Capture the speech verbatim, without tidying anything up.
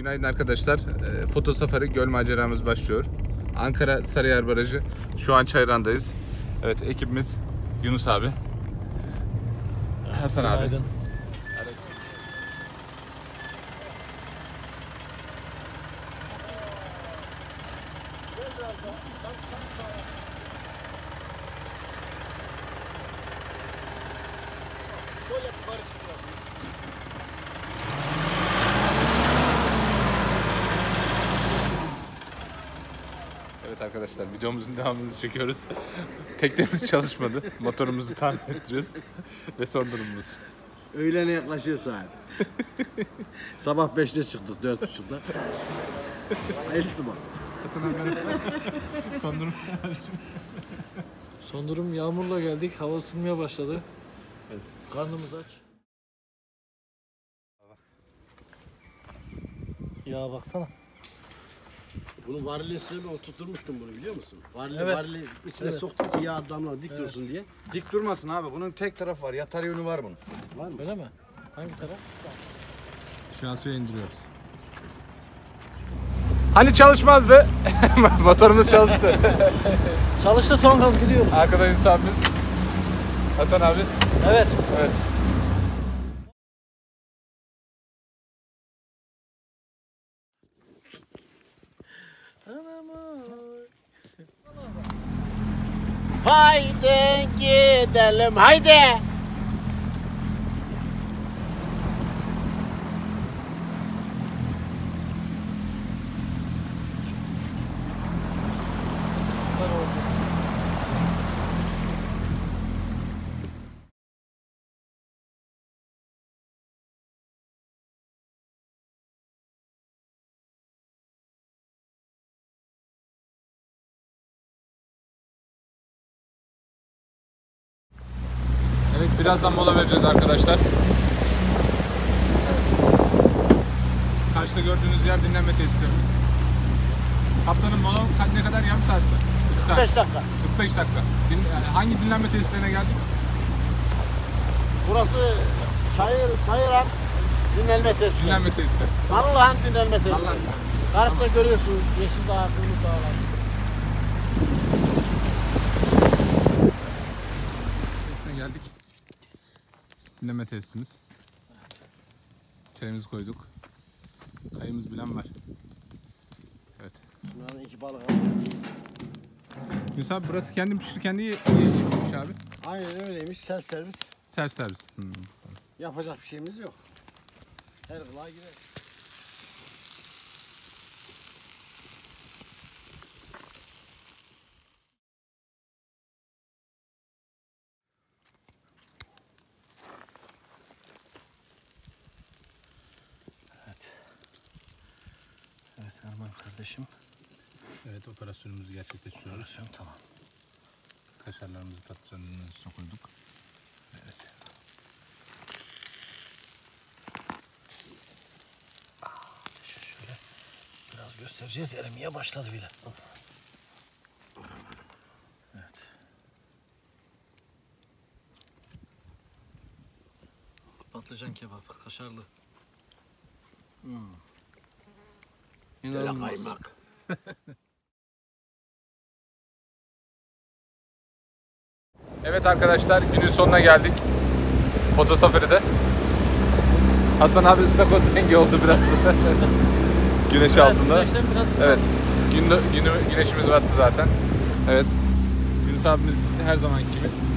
Günaydın arkadaşlar. E, foto safari göl maceramız başlıyor. Ankara Sarıyer Barajı. Şu an Çayran'dayız. Evet, ekibimiz Yunus abi, Hasan abi. Günaydın. Evet arkadaşlar, videomuzun devamını çekiyoruz. Teknemiz çalışmadı. Motorumuzu tamir ettiriyoruz. Ve son durumumuz. Öğlene yaklaşıyor saat. Sabah beşte çıktık, dört buçukta. Hayırlısı bak. Son durum. Son durum yağmurla geldik. Hava ısınmaya başladı. Evet. Karnımız aç. Ya baksana. Bunun varilesini ben oturtmuştum bunu, biliyor musun? Varili, Evet. varili içine Evet. soktum ki yağ damla dik Evet. dursun diye. Dik durmasın abi. Bunun tek tarafı var. Yatar yönü var bunun. Var mı? Öyle mi? Hangi taraf? Şu an suya indiriyoruz. Hani çalışmazdı? Motorumuz çalıştı. Çalıştı, son gaz gidiyoruz. Arkada Yunus abimiz. Hasan abi. Evet. Evet. Haydi gidelim, haydi. Evet, birazdan mola vereceğiz arkadaşlar. Karşıda gördüğünüz yer dinlenme tesislerimiz. Kaptanın mola ne kadar, yarım saat mi? Bir saat. beş dakika. kırk beş dakika. Din, yani hangi dinlenme tesislerine geldik? Burası Çayır, Çayıran dinlenme tesisi. Dinlenme tesisleri. Allah'ın dinlenme tesisi. Allah'ın. Karşıda görüyorsunuz yeşil dağ, kırmızı dağlar. Tesisine geldik. Dinlenme tesisimiz. Çayımızı koyduk. Kayımız bilen var. Evet. Bunların iki balık. Yunus abi, burası kendi pişir kendi ye- yiyecekmiş abi. Aynen öyleymiş, self servis. Self servis. Hmm. Yapacak bir şeyimiz yok. Her kulağa girer. Evet Erman kardeşim. Evet, operasyonumuzu gerçekleştiriyoruz. Operasyon tamam. Kaşarlarımızı patlıcanın üstüne koyduk. Evet. Şöyle biraz göstereceğiz. Erimeye başladı bile. Evet. Patlıcan kebabı, kaşarlı. Hmm. Böyle İnanılmaz. kaymak. Evet arkadaşlar, günün sonuna geldik. Foto safaride. Hasan abi ıstakoz rengi oldu biraz. Güneş Evet, altında. güneşten biraz Evet. Gün, günü, güneşimiz battı zaten. Evet. Yunus abimiz her zamanki gibi